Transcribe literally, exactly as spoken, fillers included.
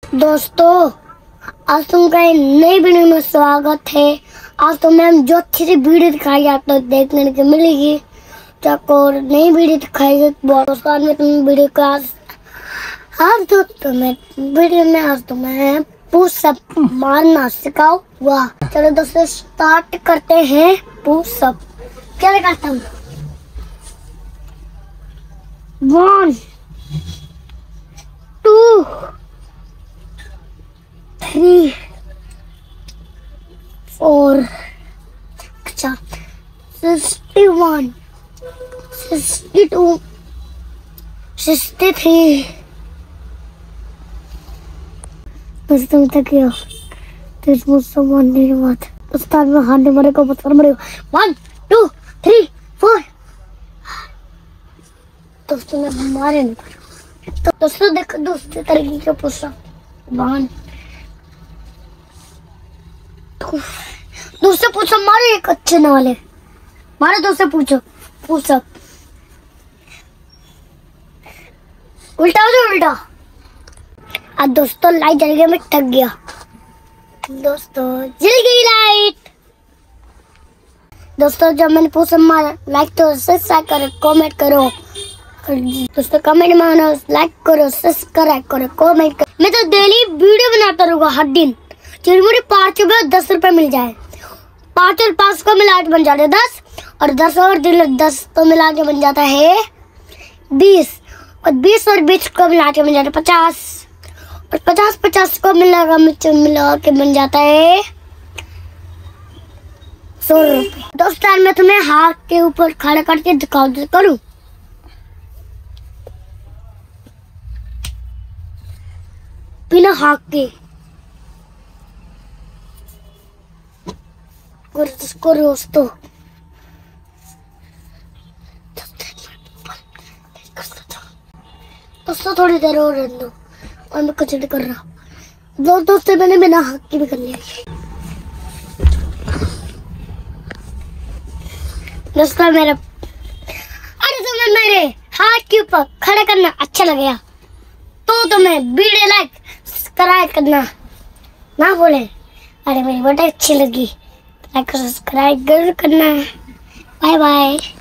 दोस्तों, आज तुमका एक नई वीडियो में स्वागत है। आज तो मैम जो अच्छी सी वीडियो दिखाई आपको देखने को मिलेगी, तो आपको नई वीडियो दिखाई बहुत में तुम वीडियो का आज दोस्तों मैं वीडियो में आज तुम्हें पुशअप मारना सिखाऊंगा। चलो दोस्तों स्टार्ट करते हैं। पुशअप क्या करता हूँ, वन टू थ्री फोर, अच्छा sixty one, sixty two, sixty three. बस तुम तक हो तो मुझसे मानने की बात उस टाइम में हारने मरे को बता मरे। One two three four. दोस्तों मैं मारे नहीं। तो दोस्तों देखो दूसरे तरीके के पुशअप। वन दूसरे पुशअप मारे एक अच्छे न वाले मारे। दूसरे पूछो पुशअप उल्टा हो जाओ उल्टा। आज दोस्तों लाइट जल गया, मैं थक गया। दोस्तों जल गई लाइट। दोस्तों जब मैंने पुशअप मारा लाइक तो सब्सक्राइब करो, कमेंट करो। दोस्तों कमेंट में आना, लाइक करो, सब्सक्राइब करो, कमेंट करो। मैं तो डेली वीडियो बनाता रहूँगा हर दिन। चलिए मुझे पाँच रुपये दस रुपये मिल जाए। पाँच और पाँच को मिला के बन जाते हैं दस, और दस और दिल दस को मिला के बन जाता है बीस, और बीस और बीस को मिला के बन जाता है पचास, और पचास पचास को मिला मिला के बन जाता है सौ रुपये। दोस्तों मैं तुम्हें हाथ के ऊपर खड़ा करके दिखाओ करूँ। बिना हाथ के करो दोस्तों। दोस्तों थोड़ी देर और रहने दो, और मैं कुछ नहीं कर रहा। दो दोस्तों मैंने बिना हाथ की भी कर लिया। दोस्तों मेरा अरे तुम्हें मेरे हाथ के ऊपर खड़ा करना अच्छा लगेगा तो तुम्हें वीडियो लाइक सब्सक्राइब करना ना बोले। अरे मेरी वीडियो अच्छी लगी लाइक सब्सक्राइब जरूर करना। Bye bye.